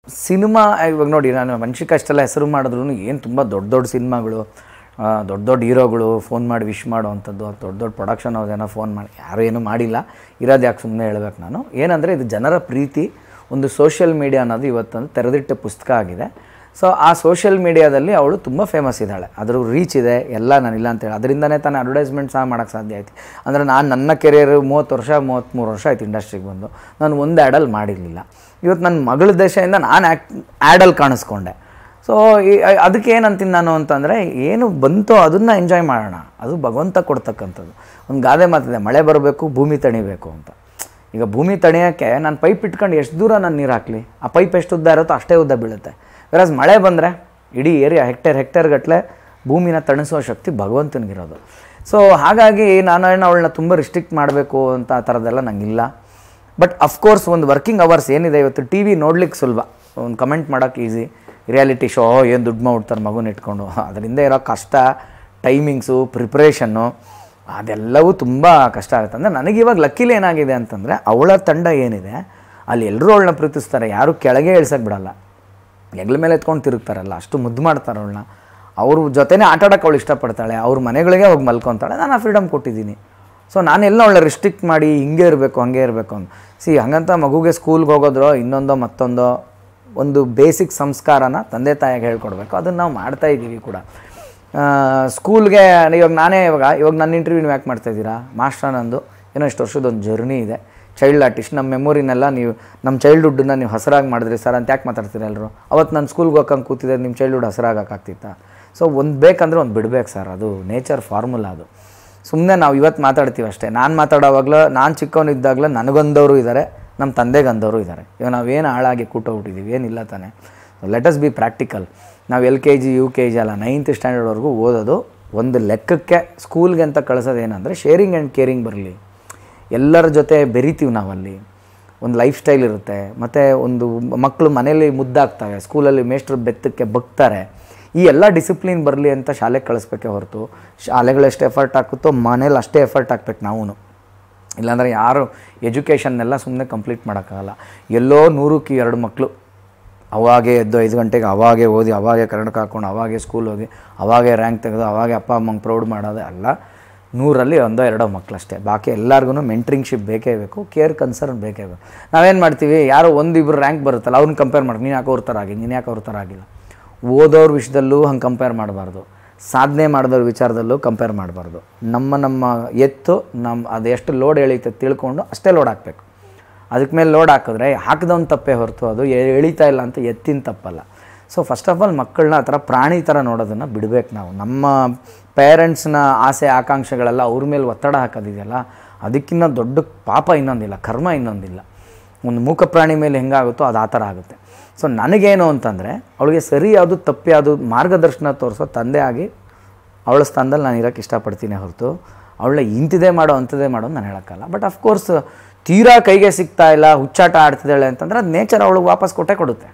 Cinema ಇವಾಗ ನೋಡಿ, ನಾನು ವಂಶಿಕ ಅಷ್ಟೆಲ್ಲ ಹೆಸರು ಮಾಡಿದ್ರು ಏನು ತುಂಬ ದೊಡ್ಡ ದೊಡ್ಡ ಸಿನಿಮಾಗಳು, ದೊಡ್ಡ ದೊಡ್ಡ ಹೀರೋಗಳು ಫೋನ್ ಮಾಡಿ ವಿಶ್ ಮಾಡೋವಂಥದ್ದು, ದೊಡ್ಡ ದೊಡ್ಡ ಪ್ರೊಡಕ್ಷನ್ ಅವ್ರದ್ದೇನೋ ಫೋನ್ ಮಾಡಿ ಯಾರೂ ಏನೂ ಮಾಡಿಲ್ಲ. ಇರೋದು ಯಾಕೆ ಸುಮ್ಮನೆ ಹೇಳ್ಬೇಕು ನಾನು. ಏನಂದರೆ ಇದು ಜನರ ಪ್ರೀತಿ, ಒಂದು ಸೋಷಿಯಲ್ ಮೀಡಿಯಾ ಅನ್ನೋದು ಇವತ್ತೊಂದು ತೆರೆದಿಟ್ಟ ಪುಸ್ತಕ ಆಗಿದೆ. ಸೊ ಆ ಸೋಷಿಯಲ್ ಮೀಡಿಯಾದಲ್ಲಿ ಅವಳು ತುಂಬ ಫೇಮಸ್ ಇದ್ದಾಳೆ, ಅದ್ರ ರೀಚ್ ಇದೆ ಎಲ್ಲ, ನಾನಿಲ್ಲ ಅಂತೇಳಿ ಅದರಿಂದನೇ ತಾನು ಅಡ್ವರ್ಟೈಸ್ಮೆಂಟ್ ಸಹ ಮಾಡೋಕ್ಕೆ ಸಾಧ್ಯ ಆಯ್ತು. ಅಂದರೆ ನನ್ನ ಕೆರಿಯರ್ 33 ವರ್ಷ ಆಯ್ತು ಇಂಡಸ್ಟ್ರಿಗೆ ಬಂದು, ನಾನು ಒಂದು ಆ್ಯಡಲ್ಲಿ ಮಾಡಿರಲಿಲ್ಲ. ಇವತ್ತು ನನ್ನ ಮಗಳ ದೇಶದಿಂದ ನಾನು ಆ್ಯಡಲ್ಲಿ ಕಾಣಿಸ್ಕೊಂಡೆ. ಸೊ ಅದಕ್ಕೆ ಏನಂತೀನಿ ನಾನು ಅಂತಂದರೆ, ಏನು ಬಂತೋ ಅದನ್ನು ಎಂಜಾಯ್ ಮಾಡೋಣ, ಅದು ಭಗವಂತ ಕೊಡ್ತಕ್ಕಂಥದ್ದು. ಒಂದು ಗಾದೆ ಮಾತಿದೆ, ಮಳೆ ಬರಬೇಕು ಭೂಮಿ ತಣಿಬೇಕು ಅಂತ. ಈಗ ಭೂಮಿ ತಣಿಯೋಕ್ಕೆ ನಾನು ಪೈಪ್ ಇಟ್ಕೊಂಡು ಎಷ್ಟು ದೂರ ನಾನು ನೀರು ಹಾಕಲಿ, ಆ ಪೈಪ್ ಎಷ್ಟು ಉದ್ದ ಇರುತ್ತೋ ಅಷ್ಟೇ ಉದ್ದ ಬೀಳುತ್ತೆ. ವೆರಾಸ್ ಮಳೆ ಬಂದರೆ ಇಡೀ ಏರಿಯಾ ಹೆಕ್ಟೇರ್ ಗಟ್ಟಲೆ ಭೂಮಿನ ತಣಿಸೋ ಶಕ್ತಿ ಭಗವಂತನಿಗಿರೋದು. ಸೊ ಹಾಗಾಗಿ ನಾನು ಅವಳನ್ನ ತುಂಬ ರಿಸ್ಟ್ರಿಕ್ಟ್ ಮಾಡಬೇಕು ಅಂತ ಆ ಥರದ್ದೆಲ್ಲ ನನಗಿಲ್ಲ. ಬಟ್ ಅಫ್ಕೋರ್ಸ್ ಒಂದು ವರ್ಕಿಂಗ್ ಅವರ್ಸ್ ಏನಿದೆ ಇವತ್ತು, ಟಿ ವಿ ನೋಡ್ಲಿಕ್ಕೆ ಸುಲಭ, ಒಂದು ಕಮೆಂಟ್ ಮಾಡೋಕ್ಕೆ ಈಸಿ. ರಿಯಾಲಿಟಿ ಶೋ ಏನು ದುಡ್ಡು ಮಾಡ್ತಾರೆ ಮಗುನ ಇಟ್ಕೊಂಡು, ಅದರಿಂದ ಇರೋ ಕಷ್ಟ, ಟೈಮಿಂಗ್ಸು, ಪ್ರಿಪ್ರೇಷನ್ನು, ಅದೆಲ್ಲವೂ ತುಂಬ ಕಷ್ಟ ಆಗುತ್ತೆ. ಅಂದರೆ ನನಗಿವಾಗ ಲಕ್ಕಿಲಿ ಏನಾಗಿದೆ ಅಂತಂದರೆ, ಅವಳ ತಂಡ ಏನಿದೆ ಅಲ್ಲಿ ಎಲ್ಲರೂ ಅವಳನ್ನ ಪ್ರೀತಿಸ್ತಾರೆ, ಯಾರೂ ಕೆಳಗೆ ಇಳ್ಸೋಕ್ಕೆ ಬಿಡಲ್ಲ, ಹೆಗ್ಲ ಮೇಲೆ ಎತ್ಕೊಂಡು ತಿರುಗ್ತಾರಲ್ಲ, ಅಷ್ಟು ಮುದ್ದು ಮಾಡ್ತಾರೆ ಅವಳನ್ನ. ಅವ್ರ ಜೊತೆನೇ ಆಟಾಡೋಕ್ಕೆ ಅವಳು ಇಷ್ಟಪಡ್ತಾಳೆ, ಅವ್ರ ಮನೆಗಳಿಗೆ ಹೋಗಿ ಮಲ್ಕೊತಾಳೆ. ನಾನು ಆ ಫ್ರೀಡಮ್ ಕೊಟ್ಟಿದ್ದೀನಿ. ಸೊ ನಾನೆಲ್ಲ ಅವಳ ರಿಸ್ಟ್ರಿಕ್ಟ್ ಮಾಡಿ ಹಿಂಗೆ ಇರಬೇಕು ಹಂಗೆ ಇರಬೇಕು ಅಂತ ಹಂಗಂತ ಮಗುಗೆ ಸ್ಕೂಲ್ಗೆ ಹೋಗೋದ್ರೋ ಇನ್ನೊಂದೋ ಮತ್ತೊಂದೋ ಒಂದು ಬೇಸಿಕ್ ಸಂಸ್ಕಾರನ ತಂದೆ ತಾಯಿಗೆ ಹೇಳ್ಕೊಡ್ಬೇಕು. ಅದನ್ನು ನಾವು ಮಾಡ್ತಾಯಿದ್ದೀವಿ ಕೂಡ. ಸ್ಕೂಲ್ಗೆ ಇವಾಗ ನನ್ನ ಇಂಟರ್ವ್ಯೂ ನೀವು ಯಾಕೆ ಮಾಡ್ತಾಯಿದ್ದೀರಾ, ಮಾಸ್ಟರ್ ನಂದು ಏನೋ ಇಷ್ಟು ವರ್ಷದೊಂದು ಜರ್ನಿ ಇದೆ, ಚೈಲ್ಡ್ ಆರ್ಟಿಸ್ಟ್, ನಮ್ಮ ಮೆಮೊರಿನೆಲ್ಲ ನೀವು ನಮ್ಮ ಚೈಲ್ಡ್ಹುಡ್ಡನ್ನ ನೀವು ಹಸಿರಾಗಿ ಮಾಡಿದ್ರಿ ಸರ್ ಅಂತ ಯಾಕೆ ಮಾತಾಡ್ತೀರ ಎಲ್ಲರೂ. ಅವತ್ತು ನಾನು ಸ್ಕೂಲ್ಗೆ ಹೋಗಂಗೆ ಕೂತಿದ್ದೆ, ನಿಮ್ಮ ಚೈಲ್ಡ್ಹುಡ್ ಹಸಿರಾಗಕ್ಕಾಗ್ತಿತ್ತಾ? ಸೊ ಒಂದು ಬೇಕಂದ್ರೆ ಒಂದು ಬಿಡಬೇಕು ಸರ್, ಅದು ನೇಚರ್ ಫಾರ್ಮುಲಾ. ಅದು ಸುಮ್ಮನೆ ನಾವು ಇವತ್ತು ಮಾತಾಡ್ತೀವಿ ಅಷ್ಟೇ. ನಾನು ಮಾತಾಡೋವಾಗಲೂ, ನಾನು ಚಿಕ್ಕವನಿದ್ದಾಗಲೂ ನನಗೊಂದವರು ಇದ್ದಾರೆ, ನಮ್ಮ ತಂದೆಗಂದವರು ಇದ್ದಾರೆ. ಇವಾಗ ನಾವೇನು ಹಾಳಾಗಿ ಕೂಟೋಗ್ಬಿಟ್ಟಿದ್ದೀವಿ, ಏನಿಲ್ಲ ತಾನೆ. Let us be practical. ನಾವು LKG UKG ಅಲ್ಲ, 9th ಸ್ಟ್ಯಾಂಡರ್ಡ್ವರೆಗೂ ಓದೋದು ಒಂದು ಲೆಕ್ಕಕ್ಕೆ. ಸ್ಕೂಲ್ಗೆ ಅಂತ ಕಳಿಸೋದೇನೆಂದರೆ ಶೇರಿಂಗ್ ಆ್ಯಂಡ್ ಕೇರಿಂಗ್ ಬರಲಿ, ಎಲ್ಲರ ಜೊತೆ ಬೆರಿತೀವಿ ನಾವಲ್ಲಿ, ಒಂದು ಲೈಫ್ ಸ್ಟೈಲ್ ಇರುತ್ತೆ. ಮತ್ತು ಒಂದು ಮಕ್ಕಳು ಮನೇಲಿ ಮುದ್ದಾಗ್ತವೆ, ಸ್ಕೂಲಲ್ಲಿ ಮೇಷ್ಟ್ರು ಬೆತ್ತಕ್ಕೆ ಬಗ್ತಾರೆ. ಈ ಎಲ್ಲ ಡಿಸಿಪ್ಲಿನ್ ಬರಲಿ ಅಂತ ಶಾಲೆಗೆ ಕಳಿಸ್ಬೇಕೇ ಹೊರತು, ಶಾಲೆಗಳೆಷ್ಟು ಎಫರ್ಟ್ ಹಾಕುತ್ತೋ ಮನೇಲಿ ಅಷ್ಟೇ ಎಫರ್ಟ್ ಹಾಕ್ಬೇಕು ನಾವು. ಇಲ್ಲಾಂದರೆ ಯಾರು ಎಜುಕೇಷನ್ನೆಲ್ಲ ಸುಮ್ಮನೆ ಕಂಪ್ಲೀಟ್ ಮಾಡೋಕ್ಕಾಗಲ್ಲ. ಎಲ್ಲೋ 100ಕ್ಕೆ 2 ಮಕ್ಕಳು ಅವಾಗೇ ಎದ್ದು 5 ಗಂಟೆಗೆ ಅವಾಗೇ ಓದಿ, ಅವಾಗೇ ಕನ್ನಡಕ ಹಾಕ್ಕೊಂಡು, ಅವಾಗೇ ಸ್ಕೂಲ್ ಹೋಗಿ, ಅವಾಗೇ ರ್ಯಾಂಕ್ ತೆಗೆದು, ಅವಾಗೇ ಅಪ್ಪ ಅಮ್ಮಂಗೆ ಪ್ರೌಡ್ ಮಾಡೋದು ಅಲ್ಲ. 100ರಲ್ಲಿ 1-2 ಮಕ್ಕಳಷ್ಟೇ. ಬಾಕಿ ಎಲ್ಲರಿಗೂ ಮೆಂಟ್ರಿಂಗ್ಶಿಪ್ ಬೇಕೇ ಬೇಕು, ಕೇರ್ ಕನ್ಸರ್ನ್ ಬೇಕೇ ಬೇಕು. ನಾವೇನು ಮಾಡ್ತೀವಿ, ಯಾರೋ 1-2 ರ್ಯಾಂಕ್ ಬರುತ್ತಲ್ಲ, ಅವ್ರನ್ನ ಕಂಪೇರ್ ಮಾಡಿ, ನೀನು ಯಾಕೆ ಅವ್ರ ಥರ ಆಗಿ, ನೀನು ಯಾಕೆ ಅವ್ರ ಥರ ಆಗಿಲ್ಲ. ಓದೋರ ವಿಷಯದಲ್ಲೂ ಹಂಗೆ ಕಂಪೇರ್ ಮಾಡಬಾರ್ದು, ಸಾಧನೆ ಮಾಡಿದವ್ರ ವಿಚಾರದಲ್ಲೂ ಕಂಪೇರ್ ಮಾಡಬಾರ್ದು. ನಮ್ಮ ಎತ್ತು ಅದೆಷ್ಟು ಲೋಡ್ ಎಳೀತೆ ತಿಳ್ಕೊಂಡು ಅಷ್ಟೇ ಲೋಡ್ ಹಾಕಬೇಕು. ಅದಕ್ಕೆ ಮೇಲೆ ಲೋಡ್ ಹಾಕಿದ್ರೆ ಹಾಕಿದವನು ತಪ್ಪೇ ಹೊರತು ಅದು ಎಳೀತಾ ಇಲ್ಲ ಅಂತ ಎತ್ತಿನ ತಪ್ಪಲ್ಲ. ಸೊ ಫಸ್ಟ್ ಆಫ್ ಆಲ್ ಮಕ್ಕಳನ್ನ ಆ ಥರ ಪ್ರಾಣಿ ಥರ ನೋಡೋದನ್ನು ಬಿಡಬೇಕು ನಾವು. ನಮ್ಮ ಪೇರೆಂಟ್ಸ್ನ ಆಸೆ ಆಕಾಂಕ್ಷೆಗಳೆಲ್ಲ ಅವ್ರ ಮೇಲೆ ಒತ್ತಡ ಹಾಕೋದಿದೆಯಲ್ಲ, ಅದಕ್ಕಿಂತ ದೊಡ್ಡ ಪಾಪ ಇನ್ನೊಂದಿಲ್ಲ, ಕರ್ಮ ಇನ್ನೊಂದಿಲ್ಲ. ಒಂದು ಮೂಕ ಪ್ರಾಣಿ ಮೇಲೆ ಹೆಂಗಾಗುತ್ತೋ ಅದು ಆ ಥರ ಆಗುತ್ತೆ. ಸೊ ನನಗೇನು ಅಂತಂದರೆ, ಅವಳಿಗೆ ಸರಿ ಯಾವುದು ತಪ್ಪು ಯಾವುದು ಮಾರ್ಗದರ್ಶನ ತೋರಿಸೋ ತಂದೆ ಆಗಿ ಅವಳ ಸ್ಥಾನದಲ್ಲಿ ನಾನು ಇರೋಕ್ಕೆ ಇಷ್ಟಪಡ್ತೀನಿ ಹೊರತು ಅವಳ ಇಂಥದೇ ಮಾಡೋ ಅಂಥದ್ದೇ ಮಾಡೋದು ನಾನು ಹೇಳೋಕ್ಕಲ್ಲ. ಬಟ್ ಅಫ್ಕೋರ್ಸ್ ತೀರಾ ಕೈಗೆ ಸಿಗ್ತಾ ಇಲ್ಲ, ಹುಚ್ಚಾಟ ಆಡ್ತಿದ್ದಾಳೆ ಅಂತಂದರೆ ಅದು ನೇಚರ್ ಅವಳಿಗೆ ವಾಪಸ್ ಕೊಡುತ್ತೆ.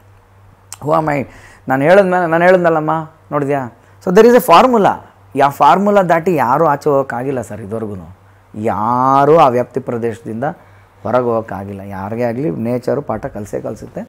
ನಾನು ಹೇಳಿದ್ನಲ್ಲಮ್ಮ, ನೋಡಿದ್ಯಾ? So there is a formula. ಯಾವ ಫಾರ್ಮುಲಾ ದಾಟಿ ಯಾರೂ ಆಚೆ ಹೋಗೋಕ್ಕಾಗಿಲ್ಲ ಸರ್ ಇದುವರೆಗೂ. ಯಾರೂ ಆ ವ್ಯಾಪ್ತಿ ಪ್ರದೇಶದಿಂದ ಹೊರಗೆ ಹೋಗೋಕ್ಕಾಗಿಲ್ಲ. ಯಾರಿಗೇ ಆಗಲಿ ನೇಚರು ಪಾಠ ಕಲಿಸುತ್ತೆ.